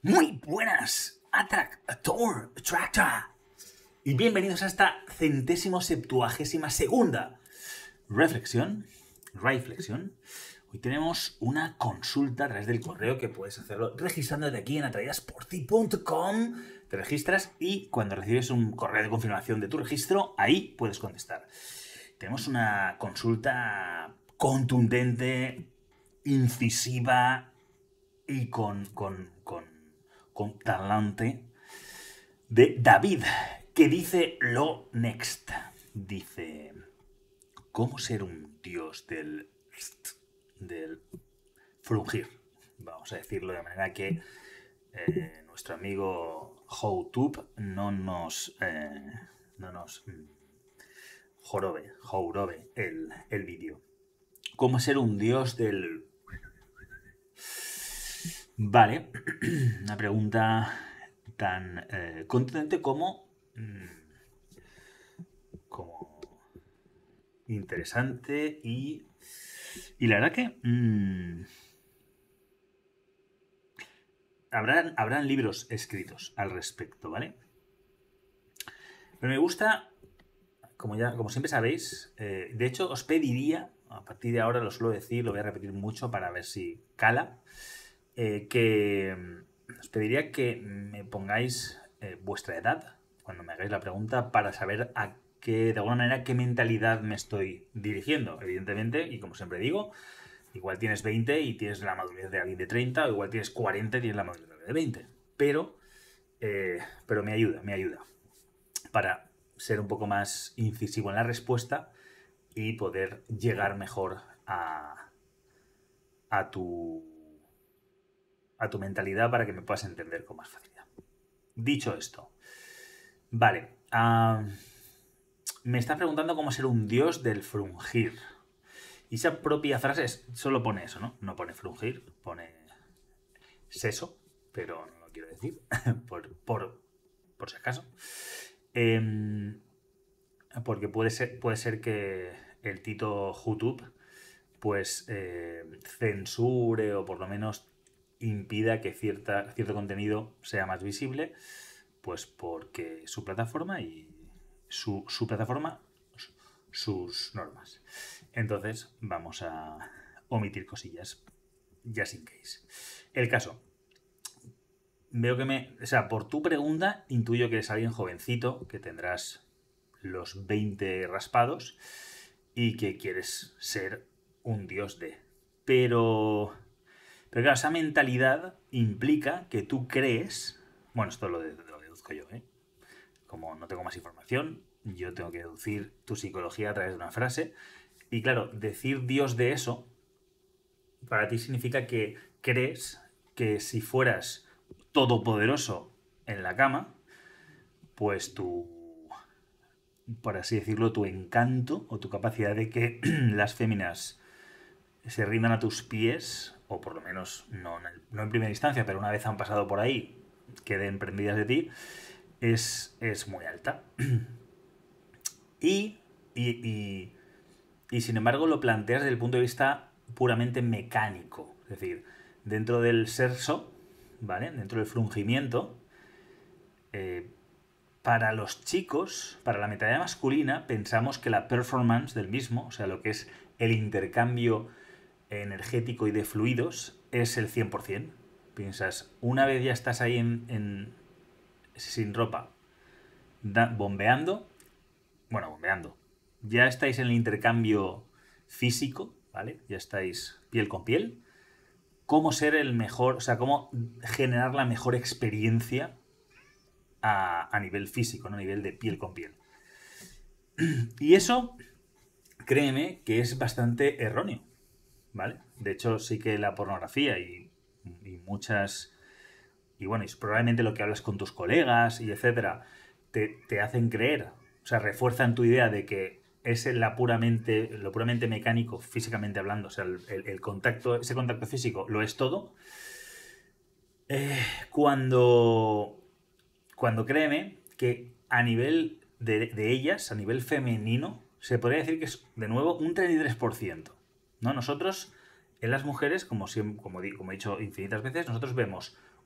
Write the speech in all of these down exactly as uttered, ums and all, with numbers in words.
Muy buenas, Atractor, Attractor. Y bienvenidos a esta centésimo septuagésima segunda reflexión, reflexión. Hoy tenemos una consulta a través del correo que puedes hacerlo registrándote aquí en atraídasporti punto com. Te registras y cuando recibes un correo de confirmación de tu registro, ahí puedes contestar. Tenemos una consulta contundente, incisiva y con, con, con, con talante de David, que dice lo next. Dice, ¿cómo ser un dios del, del frungir? Vamos a decirlo de manera que eh, nuestro amigo HowTube no nos, eh, no nos mm, jorobe, jorobe el, el vídeo. ¿Cómo ser un dios del... Vale, una pregunta tan eh, contundente como, mm, como interesante y, y la verdad que mmm, habrán, habrán libros escritos al respecto, ¿vale? Pero me gusta, como, ya, como siempre sabéis, eh, de hecho os pediría, a partir de ahora lo suelo decir, lo voy a repetir mucho para ver si cala, eh, que os pediría que me pongáis eh, vuestra edad cuando me hagáis la pregunta para saber a qué, de alguna manera, qué mentalidad me estoy dirigiendo. Evidentemente, y como siempre digo, igual tienes veinte y tienes la madurez de alguien de treinta, o igual tienes cuarenta y tienes la madurez de veinte. Pero, eh, pero me ayuda, me ayuda para ser un poco más incisivo en la respuesta y poder llegar mejor a, a tu a tu mentalidad para que me puedas entender con más facilidad. Dicho esto, vale, uh, me está preguntando cómo ser un dios del frungir. Y esa propia frase es, solo pone eso, ¿no? No pone frungir, pone seso, pero no lo quiero decir, por, por, por si acaso. Eh, porque puede ser, puede ser que el Tito YouTube pues eh, censure o por lo menos impida que cierta, cierto contenido sea más visible, pues porque su plataforma y su, su plataforma, sus normas. Entonces vamos a omitir cosillas, just in case. El caso, veo que me, o sea, por tu pregunta intuyo que eres alguien jovencito, que tendrás los veinte raspados y que quieres ser un dios de. Pero... Pero claro, esa mentalidad implica que tú crees... Bueno, esto lo, de, lo deduzco yo, ¿eh? Como no tengo más información, yo tengo que deducir tu psicología a través de una frase. Y claro, decir Dios de eso, para ti significa que crees que si fueras todopoderoso en la cama, pues tu... por así decirlo, tu encanto o tu capacidad de que las féminas se rindan a tus pies, o por lo menos no, no en primera instancia, pero una vez han pasado por ahí, queden prendidas de ti, es, es muy alta. Y, y, y, y sin embargo lo planteas desde el punto de vista puramente mecánico. Es decir, dentro del sexo, ¿vale? Dentro del frungimiento, eh, para los chicos, para la mentalidad masculina, pensamos que la performance del mismo, o sea, lo que es el intercambio energético y de fluidos, es el cien por ciento. Piensas, una vez ya estás ahí en, en sin ropa, da, bombeando, bueno, bombeando, ya estáis en el intercambio físico, ¿vale? Ya estáis piel con piel. ¿Cómo ser el mejor, o sea, cómo generar la mejor experiencia a, a nivel físico, no a nivel de piel con piel? Y eso, créeme, que es bastante erróneo, ¿vale? De hecho, sí que la pornografía y, y muchas... Y bueno, y probablemente lo que hablas con tus colegas y etcétera, te, te hacen creer, o sea, refuerzan tu idea de que es la puramente, lo puramente mecánico, físicamente hablando, o sea, el, el, el contacto, ese contacto físico lo es todo. Eh, cuando, cuando créeme que a nivel de, de ellas, a nivel femenino, se podría decir que es, de nuevo, un treinta y tres por ciento. ¿No? Nosotros, en las mujeres, como, siempre, como, como he dicho infinitas veces, nosotros vemos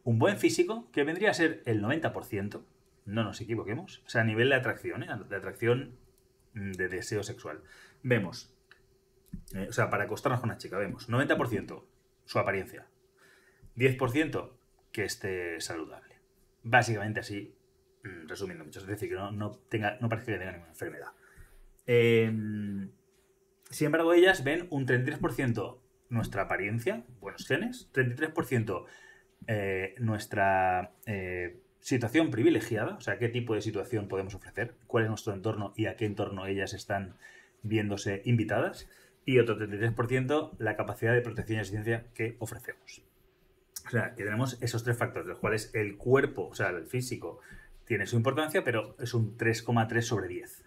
un buen físico, que vendría a ser el noventa por ciento, no nos equivoquemos, o sea, a nivel de atracción, ¿eh? de atracción de deseo sexual. Vemos, eh, o sea, para acostarnos con una chica, vemos noventa por ciento su apariencia, diez por ciento que esté saludable. Básicamente así, resumiendo mucho, es decir, que no, no, tenga, no parece que tenga ninguna enfermedad. Eh, sin embargo, ellas ven un treinta y tres por ciento nuestra apariencia, buenos genes, treinta y tres por ciento eh, nuestra eh, situación privilegiada, o sea, qué tipo de situación podemos ofrecer, cuál es nuestro entorno y a qué entorno ellas están viéndose invitadas, y otro treinta y tres por ciento la capacidad de protección y asistencia que ofrecemos. O sea, que tenemos esos tres factores, de los cuales el cuerpo, o sea, el físico, tiene su importancia, pero es un tres coma tres sobre diez.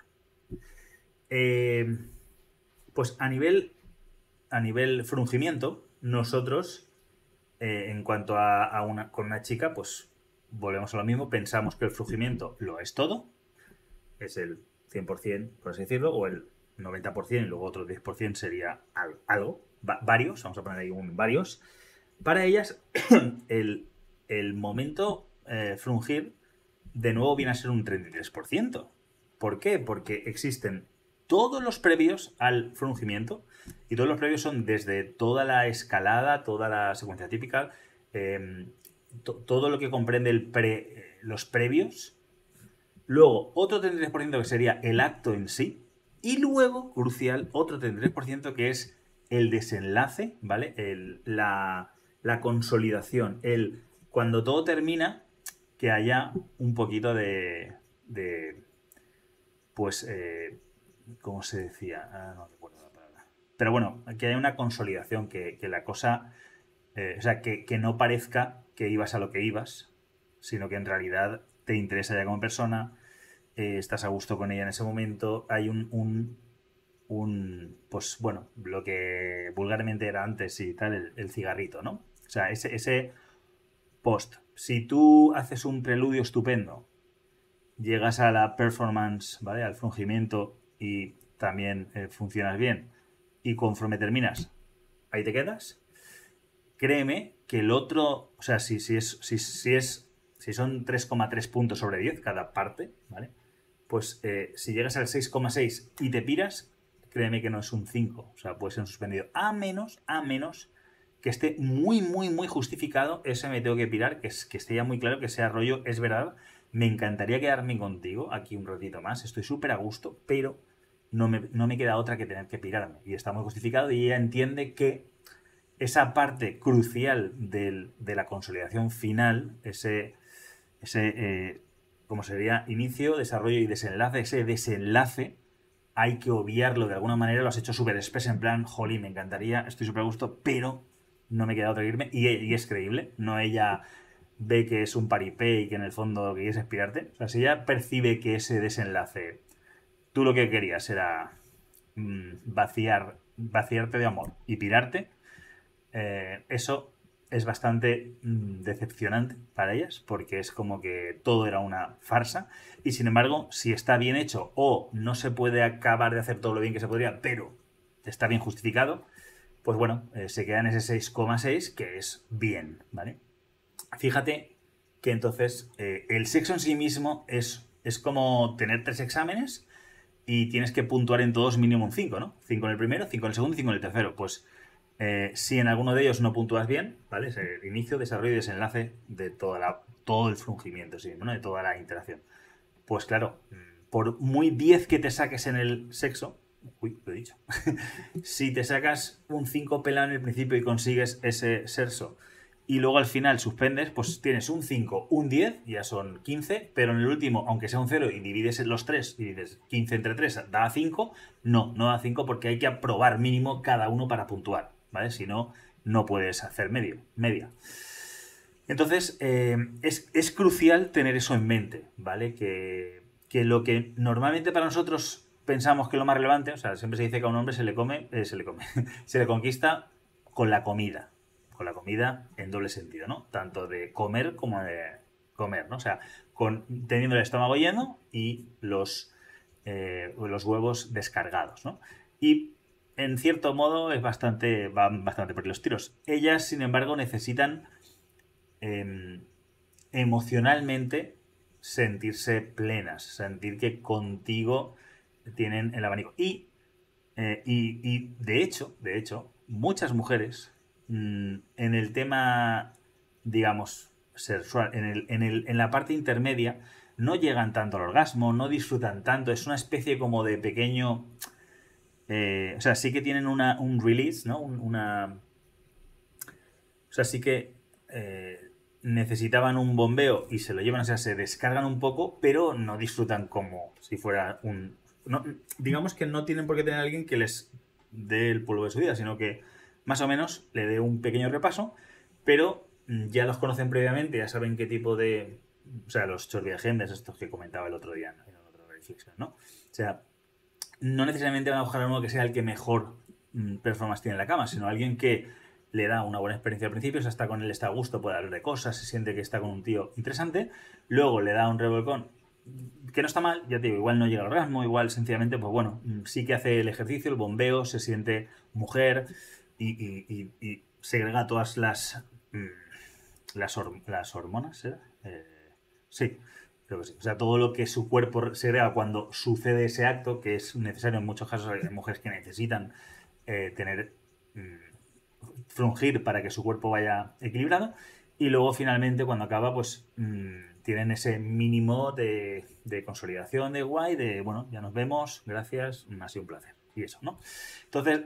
Eh, pues a nivel, a nivel frungimiento, nosotros, eh, en cuanto a, a una, con una chica, pues volvemos a lo mismo, pensamos que el frungimiento lo es todo, es el cien por ciento, por así decirlo, o el noventa por ciento y luego otro diez por ciento sería algo, varios, vamos a poner ahí un varios. Para ellas, el, el momento eh, frungir de nuevo viene a ser un treinta y tres por ciento. ¿Por qué? Porque existen todos los previos al frungimiento, y todos los previos son desde toda la escalada, toda la secuencia típica, eh, to, todo lo que comprende el pre, los previos. Luego, otro treinta y tres por ciento que sería el acto en sí. Y luego, crucial, otro treinta y tres por ciento que es el desenlace, ¿vale? El, la, la consolidación. El, cuando todo termina, que haya un poquito de... de pues, eh, ¿cómo se decía? Ah, no recuerdo la palabra. Pero bueno, que haya una consolidación, que, que la cosa... Eh, o sea, que, que no parezca que ibas a lo que ibas, sino que en realidad te interesa ya como persona, eh, estás a gusto con ella en ese momento, hay un, un, un, pues bueno, lo que vulgarmente era antes y tal, el, el cigarrito, ¿no? O sea, ese, ese post. Si tú haces un preludio estupendo, llegas a la performance, ¿vale? Al frungimiento y también eh, funcionas bien, y conforme terminas, ahí te quedas, créeme que el otro, o sea, si, si, es, si, si, es, si son tres coma tres puntos sobre diez cada parte, ¿vale? Pues eh, si llegas al seis coma seis y te piras, créeme que no es un cinco, o sea, puede ser un suspendido. A menos, a menos que esté muy, muy, muy justificado ese me tengo que pirar, que, es, que esté ya muy claro que ese rollo es verdad. Me encantaría quedarme contigo aquí un ratito más, estoy súper a gusto, pero no me, no me queda otra que tener que pirarme. Y está muy justificado y ella entiende que esa parte crucial del, de la consolidación final, ese, ese eh, como sería inicio, desarrollo y desenlace, ese desenlace hay que obviarlo de alguna manera, lo has hecho súper express en plan, jolly, me encantaría, estoy súper a gusto, pero no me queda otra que irme, y, y es creíble, no ella ve que es un paripé y que en el fondo lo que quieres es pirarte, o sea, si ella percibe que ese desenlace, tú lo que querías era mmm, vaciar, vaciarte de amor y pirarte, eh, eso es bastante mmm, decepcionante para ellas, porque es como que todo era una farsa, y sin embargo, si está bien hecho o no se puede acabar de hacer todo lo bien que se podría, pero está bien justificado, pues bueno, eh, se queda en ese seis coma seis, que es bien, ¿vale? Fíjate que entonces eh, el sexo en sí mismo es, es como tener tres exámenes y tienes que puntuar en todos mínimo un cinco, ¿no? cinco en el primero, cinco en el segundo y cinco en el tercero. Pues eh, si en alguno de ellos no puntúas bien, ¿vale? Es el inicio, desarrollo y desenlace de toda la, todo el frungimiento, ¿sí? ¿No? De toda la interacción. Pues claro, por muy diez que te saques en el sexo, uy, lo he dicho, si te sacas un cinco pelado en el principio y consigues ese sexo y luego al final suspendes, pues tienes un cinco, un diez, ya son quince, pero en el último, aunque sea un cero y divides los tres y dices quince entre tres da cinco, no, no da cinco porque hay que aprobar mínimo cada uno para puntuar, ¿vale? Si no, no puedes hacer medio, media. Entonces, eh, es, es crucial tener eso en mente, ¿vale? Que, que lo que normalmente para nosotros pensamos que es lo más relevante, o sea, siempre se dice que a un hombre se le come, eh, se le come, se le conquista con la comida. Con la comida en doble sentido, ¿no? Tanto de comer como de comer, ¿no? O sea, con, teniendo el estómago lleno y los, eh, los huevos descargados, ¿no? Y en cierto modo es bastante, van bastante por los tiros. Ellas, sin embargo, necesitan eh, emocionalmente sentirse plenas, sentir que contigo tienen el abanico. Y, eh, y, y de hecho, de hecho, muchas mujeres mmm, en el tema, digamos, sexual, en, el, en, el, en la parte intermedia, no llegan tanto al orgasmo, no disfrutan tanto, es una especie como de pequeño... Eh, o sea, sí que tienen una, un release, ¿no? Un, una... O sea, sí que eh, necesitaban un bombeo y se lo llevan, o sea, se descargan un poco, pero no disfrutan como si fuera un... No, digamos que no tienen por qué tener a alguien que les dé el polvo de su vida, sino que más o menos le dé un pequeño repaso, pero ya los conocen previamente, ya saben qué tipo de... O sea, los chorviagendes, estos que comentaba el otro día, ¿no? En otra reflexión, ¿no? O sea, no necesariamente van a buscar a uno que sea el que mejor mm, performance tiene en la cama, sino alguien que le da una buena experiencia al principio, o sea, está con él, está a gusto, puede hablar de cosas, se siente que está con un tío interesante, luego le da un revolcón que no está mal, ya te digo, igual no llega al orgasmo, igual sencillamente, pues bueno, sí que hace el ejercicio, el bombeo, se siente mujer y, y, y, y segrega todas las mm, las, hor las hormonas, ¿eh? Eh, sí, creo que sí. O sea, todo lo que su cuerpo segrega cuando sucede ese acto, que es necesario en muchos casos, hay mujeres que necesitan eh, tener mm, frungir para que su cuerpo vaya equilibrado. Y luego finalmente cuando acaba, pues mmm, tienen ese mínimo de, de consolidación de guay, de bueno, ya nos vemos, gracias, ha sido un placer. Y eso, ¿no? Entonces,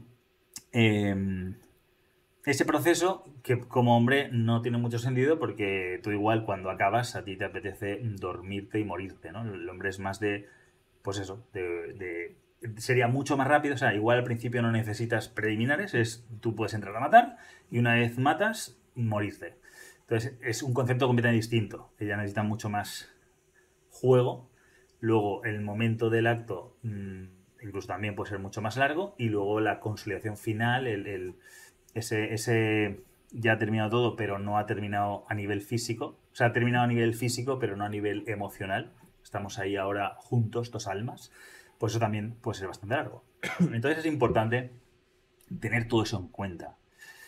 eh, ese proceso que como hombre no tiene mucho sentido porque tú igual cuando acabas a ti te apetece dormirte y morirte, ¿no? El hombre es más de, pues eso, de, de sería mucho más rápido, o sea, igual al principio no necesitas preliminares, es tú puedes entrar a matar y una vez matas, morirte. Entonces es un concepto completamente distinto, ella necesita mucho más juego, luego el momento del acto mmm, incluso también puede ser mucho más largo y luego la consolidación final, el, el ese, ese ya ha terminado todo, pero no ha terminado a nivel físico, o sea, ha terminado a nivel físico, pero no a nivel emocional, estamos ahí ahora juntos, dos almas, pues eso también puede ser bastante largo. Entonces es importante tener todo eso en cuenta.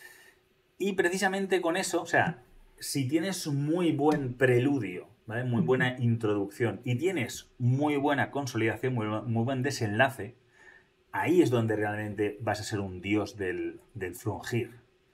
Y precisamente con eso, o sea, si tienes muy buen preludio, ¿vale? Muy buena introducción y tienes muy buena consolidación, muy, muy buen desenlace, ahí es donde realmente vas a ser un dios del, del frungir.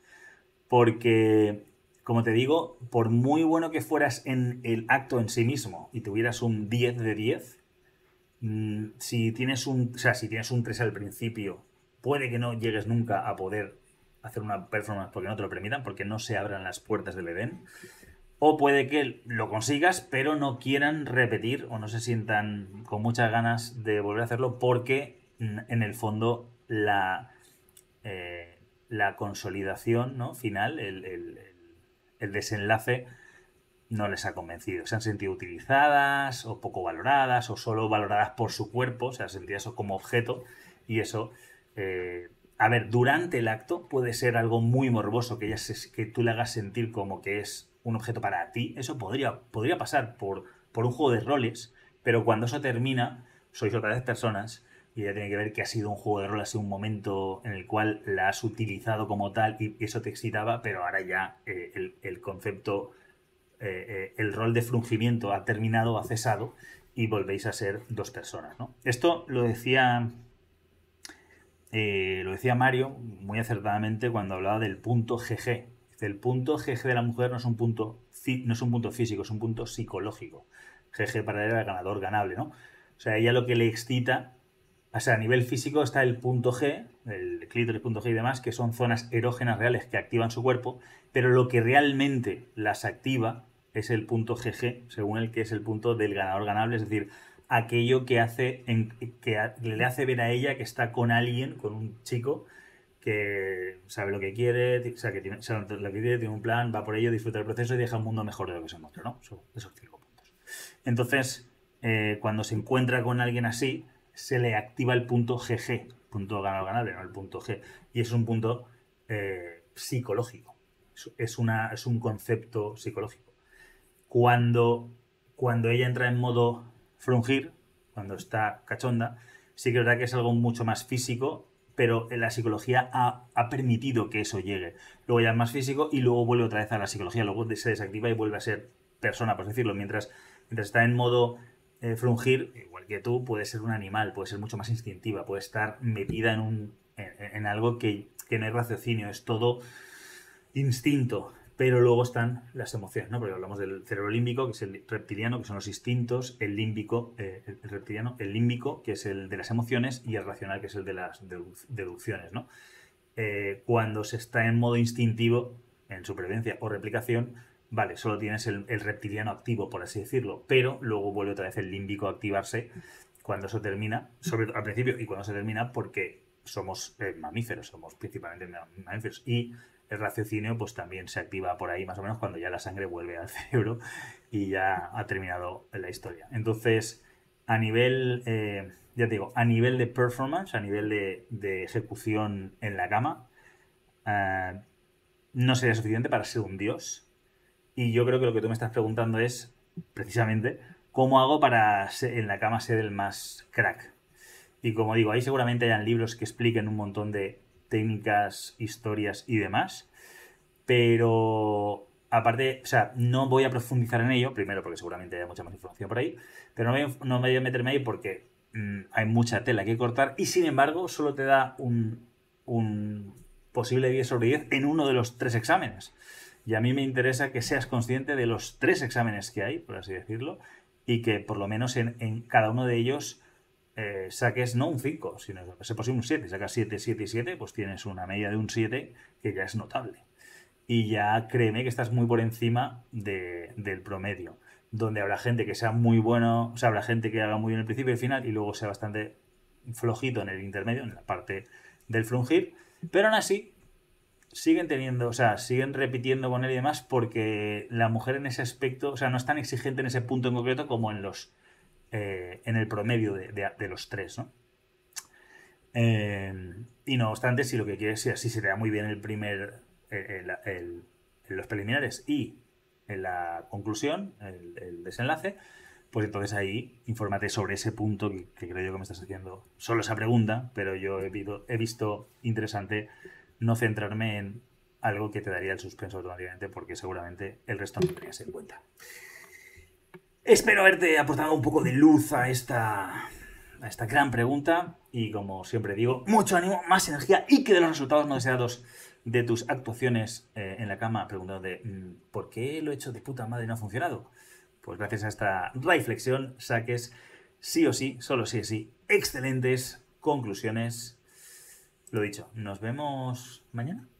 Porque, como te digo, por muy bueno que fueras en el acto en sí mismo y tuvieras un diez de diez, mmm, si tienes un, o sea, si tienes un tres al principio, puede que no llegues nunca a poder hacer una performance porque no te lo permitan, porque no se abran las puertas del Edén. O puede que lo consigas, pero no quieran repetir o no se sientan con muchas ganas de volver a hacerlo porque en el fondo la, eh, la consolidación, ¿no? Final, el, el, el desenlace no les ha convencido. Se han sentido utilizadas o poco valoradas o solo valoradas por su cuerpo, o sea, sentir eso como objeto y eso... Eh, a ver, durante el acto puede ser algo muy morboso que, ella se, que tú le hagas sentir como que es un objeto para ti. Eso podría, podría pasar por, por un juego de roles, pero cuando eso termina, sois otra vez personas y ella tiene que ver que ha sido un juego de roles, ha sido un momento en el cual la has utilizado como tal y eso te excitaba, pero ahora ya eh, el, el concepto, eh, eh, el rol de frungimiento ha terminado, ha cesado y volvéis a ser dos personas, ¿no? Esto lo decía... Eh, lo decía Mario muy acertadamente cuando hablaba del punto G G. El punto G G de la mujer no es un punto, no es un punto físico, es un punto psicológico. G G para él era ganador, ganable, ¿no? O sea, ella lo que le excita, o sea, a nivel físico está el punto G, el clítoris punto G y demás, que son zonas erógenas reales que activan su cuerpo, pero lo que realmente las activa es el punto G G, según el que es el punto del ganador ganable, es decir, aquello que hace en, que le hace ver a ella que está con alguien, con un chico que sabe lo que quiere, o sea, que tiene, sabe lo que quiere, tiene un plan, va por ello, disfruta del proceso y deja un mundo mejor de lo que se muestra, ¿no? Eso, esos cinco puntos. Entonces, eh, cuando se encuentra con alguien así, se le activa el punto G G, punto ganador ganable, no el punto G, y es un punto eh, psicológico, es, una, es un concepto psicológico. Cuando, cuando ella entra en modo frungir, cuando está cachonda, sí que es verdad que es algo mucho más físico, pero la psicología ha, ha permitido que eso llegue. Luego ya es más físico y luego vuelve otra vez a la psicología, luego se desactiva y vuelve a ser persona, por decirlo. Mientras, mientras está en modo eh, frungir, igual que tú, puede ser un animal, puede ser mucho más instintiva, puede estar metida en, un, en, en algo que, que no hay raciocinio, es todo instinto. Pero luego están las emociones, ¿no? Porque hablamos del cerebro límbico, que es el reptiliano, que son los instintos, el límbico, eh, el reptiliano, el límbico, que es el de las emociones, y el racional, que es el de las deducciones, ¿no? Eh, cuando se está en modo instintivo, en supervivencia o replicación, vale, solo tienes el, el reptiliano activo, por así decirlo, pero luego vuelve otra vez el límbico a activarse cuando eso termina, sobre todo al principio, y cuando se termina, porque somos eh, mamíferos, somos principalmente mamíferos, y el raciocinio pues también se activa por ahí más o menos cuando ya la sangre vuelve al cerebro y ya ha terminado la historia. Entonces, a nivel, eh, ya te digo, a nivel de performance, a nivel de, de ejecución en la cama, eh, no sería suficiente para ser un dios. Y yo creo que lo que tú me estás preguntando es, precisamente, ¿cómo hago para ser, en la cama ser el más crack? Y como digo, ahí seguramente hayan libros que expliquen un montón de técnicas, historias y demás, pero aparte, o sea, no voy a profundizar en ello, primero porque seguramente haya mucha más información por ahí, pero no, voy, no me voy a meterme ahí porque mmm, hay mucha tela que cortar y sin embargo solo te da un, un posible diez sobre diez en uno de los tres exámenes. Y a mí me interesa que seas consciente de los tres exámenes que hay, por así decirlo, y que por lo menos en, en cada uno de ellos Eh, saques no un cinco, sino que sea posible un siete. Sacas siete, siete y siete, pues tienes una media de un siete que ya es notable. Y ya créeme que estás muy por encima de, del promedio. Donde habrá gente que sea muy bueno, o sea, habrá gente que haga muy bien el principio y el final y luego sea bastante flojito en el intermedio, en la parte del frungir. Pero aún así, siguen teniendo, o sea, siguen repitiendo con él y demás porque la mujer en ese aspecto, o sea, no es tan exigente en ese punto en concreto como en los Eh, en el promedio de, de, de los tres, ¿no? Eh, y no obstante, si lo que quieres, si así se te da muy bien el primer, el, el, el, en los preliminares y en la conclusión, el, el desenlace, pues entonces ahí infórmate sobre ese punto que, que creo yo que me estás haciendo solo esa pregunta, pero yo he, visto, he visto interesante no centrarme en algo que te daría el suspenso automáticamente porque seguramente el resto no tendrías en cuenta. Espero haberte aportado un poco de luz a esta, a esta gran pregunta y como siempre digo, mucho ánimo, más energía y que de los resultados no deseados de tus actuaciones eh, en la cama preguntándote ¿por qué lo he hecho de puta madre y no ha funcionado? Pues gracias a esta reflexión saques sí o sí, solo sí o sí, excelentes conclusiones. Lo dicho, nos vemos mañana.